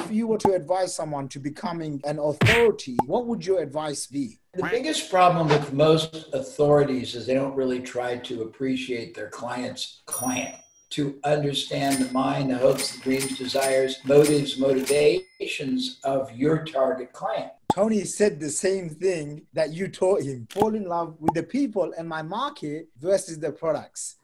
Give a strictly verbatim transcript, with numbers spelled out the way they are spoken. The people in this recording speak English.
If you were to advise someone to becoming an authority, what would your advice be? The biggest problem with most authorities is they don't really try to appreciate their client's client, to understand the mind, the hopes, the dreams, desires, motives, motivations of your target client. Tony said the same thing that you taught him. Fall in love with the people and my market versus the products.